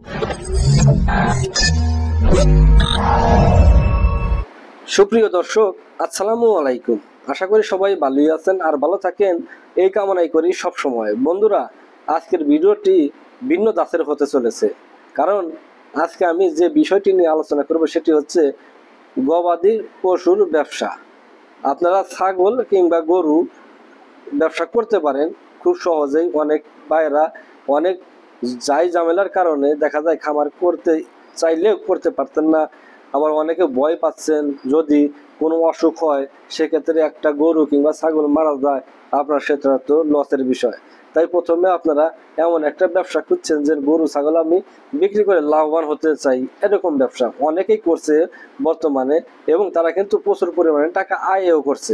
সুপ্রিয় দর্শক, আসসালামু আলাইকুম। আশা করি সবাই ভালোই আছেন আর ভালো থাকেন, এই কামনাই করি সব সময়। বন্ধুরা, আজকের ভিডিওটি ভিন্ন ধাঁচের হতে চলেছে, কারণ আজকে আমি যে বিষয়টি নিয়ে আলোচনা করব সেটি হচ্ছে গবাদি পশুর ব্যবসা। আপনারা ছাগল কিংবা গরু ব্যবসা করতে পারেন খুব সহজেই। অনেক ভাইয়েরা অনেক ঝামেলার কারণে দেখা যায় খামার করতে চাইলেও করতে পারতেন না, আবার অনেকে ভয় পাচ্ছেন যদি কোনো অসুখ হয় সেক্ষেত্রে একটা গরু কিংবা ছাগল মারা যায় আপনার সেটা তো লসের বিষয়। তাই প্রথমে আপনারা এমন একটা ব্যবসা খুঁজছেন যে গরু ছাগল আমি বিক্রি করে লাভবান হতে চাই, এরকম ব্যবসা অনেকেই করছে বর্তমানে, এবং তারা কিন্তু প্রচুর পরিমাণে টাকা আয়ও করছে।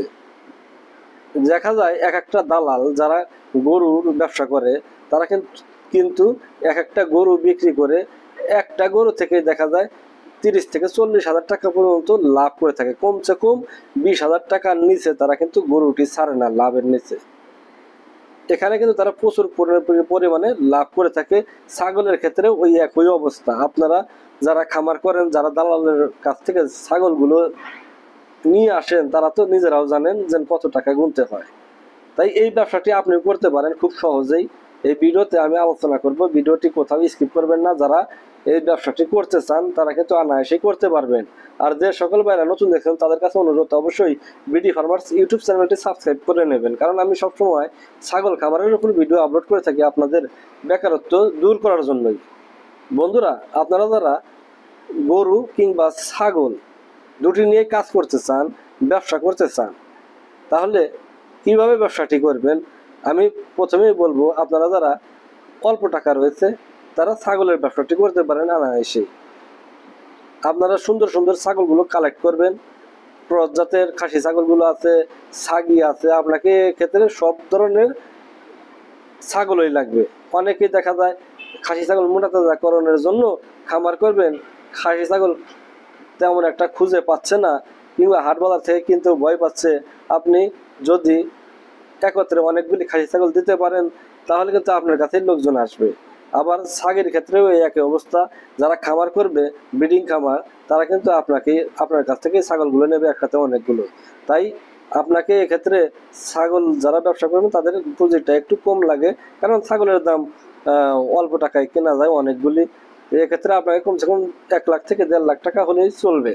দেখা যায় এক একটা দালাল যারা গরুর ব্যবসা করে তারা কিন্তু এক একটা গরু বিক্রি করে একটা গরু থেকে দেখা যায় 30 থেকে 40 হাজার টাকা পর্যন্ত লাভ করে থাকে। কমসে কম 20 হাজার টাকার নিচে তারা কিন্তু গরুটি ছাড়ে না লাভের নিচে। এখানে কিন্তু তারা প্রচুর পরিমাণে লাভ করে থাকে। ছাগলের ক্ষেত্রে ওই একই অবস্থা। আপনারা যারা খামার করেন, যারা দালালের কাছ থেকে ছাগলগুলো নিয়ে আসেন, তারা তো নিজেরাও জানেন যে কত টাকা গুনতে হয়। তাই এই ব্যবসাটি আপনি করতে পারেন খুব সহজেই। এই ভিডিওতে আমি আলোচনা করব, ভিডিওটি কোথাও স্কিপ করবেন না। যারা এই ব্যবসাটি করতে চান তারা কিন্তু অনায়াসেই করতে পারবেন। আর যে সকল ভাইরা নতুন দেখছেন তাদের কাছে অনুরোধ, অবশ্যই বিডি ফার্মার্স ইউটিউব চ্যানেলটি সাবস্ক্রাইব করে নেবেন, কারণ আমি সবসময় ছাগল খামারের উপর ভিডিও আপলোড করে থাকি আপনাদের বেকারত্ব দূর করার জন্যই। বন্ধুরা, আপনারা যারা গরু কিংবা ছাগল দুটি নিয়ে কাজ করতে চান, ব্যবসা করতে চান, তাহলে কিভাবে ব্যবসাটি করবেন আমি প্রথমেই বলবো। আপনারা যারা অল্প টাকা রয়েছে তারা ছাগলের ব্যবসাটি করতে পারেন অনায়াসে। আপনারা সুন্দর সুন্দর ছাগলগুলো কালেক্ট করবেন। ক্রস জাতের খাসি ছাগলগুলো আছে, ছাগি আছে, আপনাকে ক্ষেত্রে সব ধরনের ছাগলই লাগবে। অনেকেই দেখা যায় খাসি ছাগল মোটা তাজাকরণের জন্য খামার করবেন, খাসি ছাগল তেমন একটা খুঁজে পাচ্ছে না, কিংবা হাট বাজার থেকে কিনতেও ভয় পাচ্ছে। আপনি যদি একত্রে অনেকগুলি খাসি ছাগল দিতে পারেন তাহলে কিন্তু আপনার কাছে লোকজন আসবে। আবার ছাগের ক্ষেত্রেও এই একই অবস্থা। যারা খামার করবে, ব্রিডিং খামার, তারা কিন্তু আপনার কাছ থেকে ছাগলগুলো নেবে একসাথে অনেকগুলো। তাই আপনাকে এক্ষেত্রে ছাগল যারা ব্যবসা করবেন তাদের পুঁজিটা একটু কম লাগে, কারণ ছাগলের দাম অল্প টাকায় কেনা যায় অনেকগুলি। এক্ষেত্রে আপনাকে কমসে কম 1 লাখ থেকে 1.5 লাখ টাকা হলেই চলবে।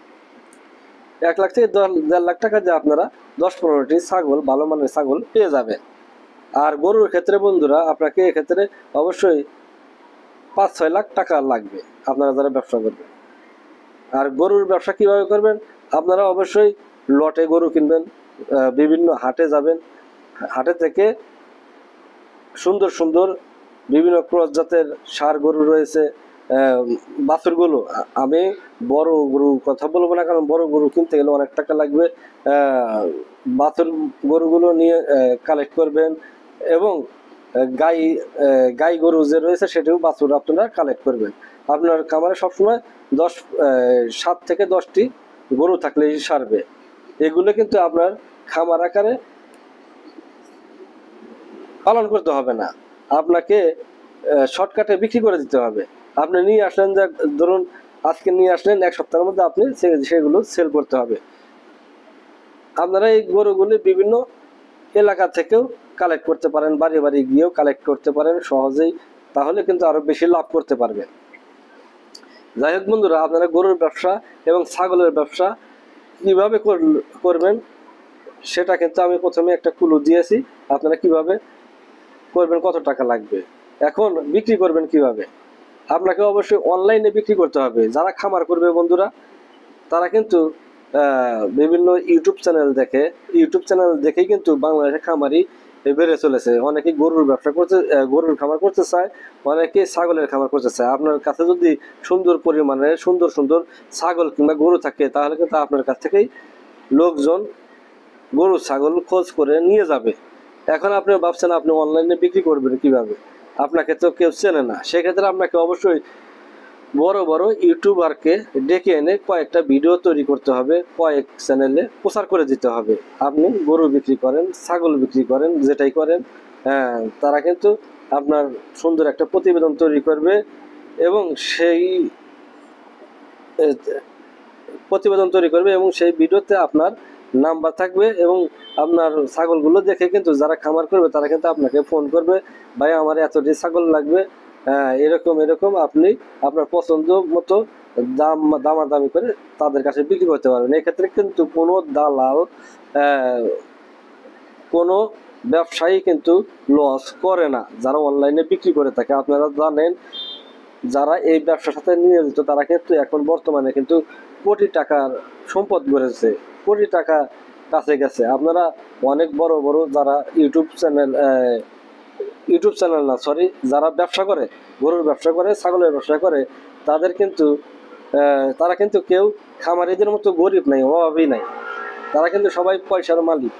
1 লাখ থেকে 1.5 লাখ টাকা দিয়ে আপনারা 10-15টি ছাগল, ভালো মানের ছাগল পেয়ে যাবে। আর গরুর ক্ষেত্রে বন্ধুরা, আপনাকে এক্ষেত্রে অবশ্যই 5-6 লাখ টাকা লাগবে আপনারা যারা ব্যবসা করবেন। আর গরুর ব্যবসা কিভাবে করবেন, আপনারা অবশ্যই লটে গরু কিনবেন, বিভিন্ন হাটে যাবেন, হাটে থেকে সুন্দর সুন্দর বিভিন্ন ক্রস জাতের ষাঁড় গরু রয়েছে, বাছুরগুলো। আমি বড় গরু কথা বলবো না, কারণ বড় গরু কিনতে গেলে অনেক টাকা লাগবে। বাছুর গরুগুলো নিয়ে কালেক্ট করবেন, এবং গাই গরু যে রয়েছে সেটিও বাছুর আপনারা কালেক্ট করবেন। আপনার খামারে সবসময় 7 থেকে 10টি গরু থাকলেই সারবে। এগুলো কিন্তু আপনার খামার আকারে পালন করতে হবে না, আপনাকে শর্টকাটে বিক্রি করে দিতে হবে। আপনি নিয়ে আসলেন, যে ধরুন আজকে নিয়ে আসলেন, 1 সপ্তাহের মধ্যে আপনি সেগুলো সেল করতে হবে। আপনারা এই গরুগুলি বিভিন্ন এলাকা থেকেও কালেক্ট করতে পারেন, বাড়ি বাড়ি গিয়েও কালেক্ট করতে পারেন সহজেই, তাহলে কিন্তু আরো বেশি লাভ করতে পারবেন। যাই হোক বন্ধুরা, আপনারা গরুর ব্যবসা এবং ছাগলের ব্যবসা কিভাবে করবেন সেটা কিন্তু আমি প্রথমে একটা ক্লু দিয়েছি। আপনারা কিভাবে করবেন, কত টাকা লাগবে, এখন বিক্রি করবেন কিভাবে। আপনাকে অবশ্যই অনলাইনে বিক্রি করতে হবে। যারা খামার করবে বন্ধুরা, তারা কিন্তু বিভিন্ন ইউটিউব চ্যানেল দেখেই কিন্তু বাংলাদেশে খামারি বেড়ে চলেছে। অনেকে গরুর ব্যবসা করতে, গরুর খামার করতে চায়, অনেকে ছাগলের খামার করতে চায়। আপনার কাছে যদি সুন্দর পরিমাণে সুন্দর সুন্দর ছাগল কিংবা গরু থাকে তাহলে কিন্তু আপনার কাছ থেকেই লোকজন গরু ছাগল খোঁজ করে নিয়ে যাবে। এখন আপনি ভাবছেন আপনি অনলাইনে বিক্রি করবেন কিভাবে, আপনাকে তো কেউ চেনে না। সেক্ষেত্রে আপনাকে অবশ্যই বড় বড় ইউটিউবারকে ডেকে এনে কয়েকটা ভিডিও তৈরি করতে হবে, কয়েক চ্যানেলে প্রচার করে দিতে হবে। আপনি গরু বিক্রি করেন, ছাগল বিক্রি করেন, যেটাই করেন, তারা কিন্তু আপনার সুন্দর একটা প্রতিবেদন তৈরি করবে, এবং সেই প্রতিবেদন তৈরি করবে এবং সেই ভিডিওতে আপনার নাম্বার থাকবে এবং আপনার ছাগলগুলো দেখে কিন্তু যারা খামার করবে তারা কিন্তু আপনাকে ফোন করবে, ভাই আমার এতটি ছাগল লাগবে, এরকম এরকম, আপনি আপনার পছন্দ মতো দামাদামি করে তাদের কাছে বিক্রি করতে পারবেন। এক্ষেত্রে কিন্তু কোনো দালাল কোনো ব্যবসায়ী কিন্তু লস করে না যারা অনলাইনে বিক্রি করে থাকে। আপনারা জানেন যারা এই ব্যবসার সাথে নিয়োজিত তারা কিন্তু এখন বর্তমানে কিন্তু কোটি টাকার সম্পদ গড়েছে, কোটি টাকা কাছে গেছে। আপনারা অনেক বড় বড় যারা ইউটিউব চ্যানেল না সরি যারা ব্যবসা করে, গরুর ব্যবসা করে, ছাগলের ব্যবসা করে, তাদের কিন্তু তারা কিন্তু কেউ খামারিদের মতো গরিব নাই, অভাবী নাই, তারা কিন্তু সবাই পয়সার মালিক।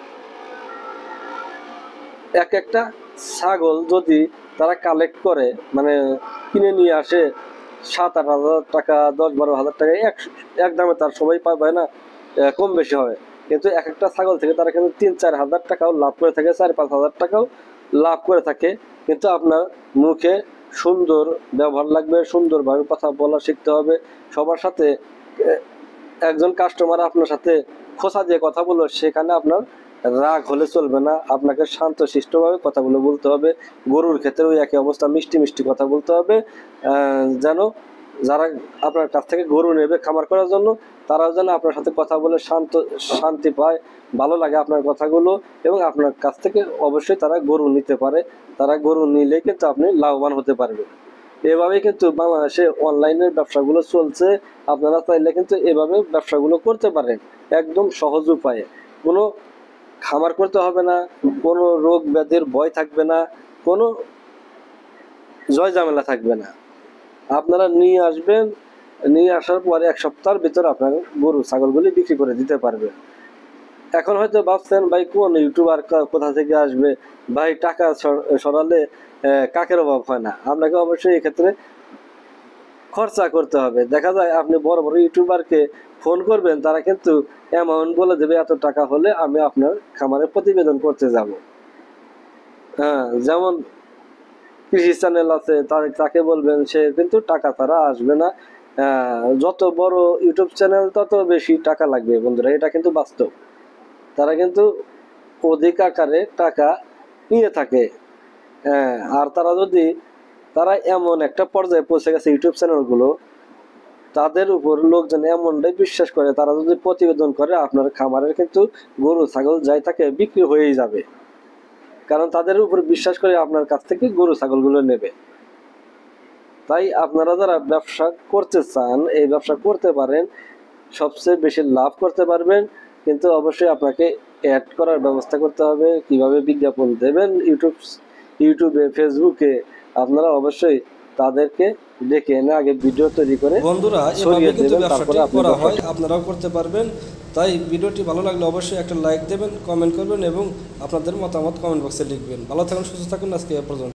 এক একটা ছাগল যদি তারা কালেক্ট করে মানে কিনে নিয়ে আসে 7-8 হাজার টাকা, 10-12 হাজার টাকা এক দামে তার সবাই পাবে না, কম বেশি হবে, কিন্তু এক একটা ছাগল থেকে তারা কিন্তু 3-4 হাজার টাকাও লাভ করে থাকে, 4-5 হাজার টাকাও লাভ করে থাকে। কিন্তু আপনার মুখে সুন্দর ব্যবহার লাগবে, সুন্দরভাবে কথা বলা শিখতে হবে সবার সাথে। একজন কাস্টমার আপনার সাথে খোঁচা দিয়ে কথা বললো, সেখানে আপনার রাগ হলে চলবে না, আপনাকে শান্তশিষ্টভাবে কথাগুলো বলতে হবে। গরুর ক্ষেত্রেও একই অবস্থা, মিষ্টি মিষ্টি কথা বলতে হবে, যেন যারা আপনার কাছ থেকে গরু নেবে খামার করার জন্য তারাও যেন আপনার সাথে কথা বলে শান্তি পায়, ভালো লাগে আপনার কথাগুলো, এবং আপনার কাছ থেকে অবশ্যই তারা গরু নিতে পারে। তারা গরু নিলে কিন্তু আপনি লাভবান হতে পারবেন। এভাবেই কিন্তু বাংলাদেশে অনলাইনের ব্যবসাগুলো চলছে। আপনারা চাইলে কিন্তু এভাবে ব্যবসাগুলো করতে পারেন একদম সহজ উপায়ে। কোনো খামার করতে হবে না, কোনো রোগ ব্যাধির ভয় থাকবে না, কোনো জয় ঝামেলা থাকবে না। আপনারা নিয়ে আসবেন, নিয়ে আসার পরে 1 সপ্তাহের ভিতরে আপনার গরু ছাগলগুলি বিক্রি করে দিতে পারবেন। এখন হয়তো ভাবছেন ভাই কোন ইউটিউবার কোথা থেকে আসবে, ভাই টাকা সরালে কাকের অভাব হয় না। আপনাকে অবশ্যই এক্ষেত্রে খরচা করতে হবে। দেখা যায় আপনি বড় বড় ইউটিউবারকে ফোন করবেন, তারা কিন্তু অ্যামাউন্ট বলে দেবে, এত টাকা হলে আমি আপনার খামারে প্রতিবেদন করতে যাব। যেমন কৃষি চ্যানেল আছে, তাকে বলবেন, সে কিন্তু টাকা ছাড়া আসবে না। যত বড় ইউটিউব চ্যানেল তত বেশি টাকা লাগবে বন্ধুরা, এটা কিন্তু বাস্তব। তারা কিন্তু অধিক আকারে টাকা নিয়ে থাকে। আর তারা এমন একটা পর্যায়ে পৌঁছে গেছে ইউটিউব চ্যানেলগুলো, তাদের উপর লোকজন এমনটাই বিশ্বাস করে, তারা যদি প্রতিবেদন করে আপনার খামারের কিন্তু গরু ছাগল যাই থাকে বিক্রি হয়েই যাবে, কারণ তাদের উপর বিশ্বাস করে আপনার কাছ থেকে গরু ছাগলগুলো নেবে। তাই আপনারা যারা ব্যবসা করতে চান এই ব্যবসা করতে পারেন, সবচেয়ে বেশি লাভ করতে পারবেন। কিন্তু অবশ্যই আপনাকে অ্যাড করার ব্যবস্থা করতে হবে, কিভাবে বিজ্ঞাপন দেবেন ইউটিউবে, ফেসবুকে। আপনারা অবশ্যই তাদেরকে ডেকে এনে আগে ভিডিও তৈরি করে বন্ধুরা ছড়িয়ে কিন্তু দেবেন, ব্যবসাটি তারপরে করা হয়, আপনারাও করতে পারবেন। তাই ভিডিওটি ভালো লাগলে অবশ্যই একটা লাইক দেবেন, কমেন্ট করবেন এবং আপনাদের মতামত কমেন্ট বক্সে লিখবেন। ভালো থাকুন, সুস্থ থাকুন, আজকে এ পর্যন্ত।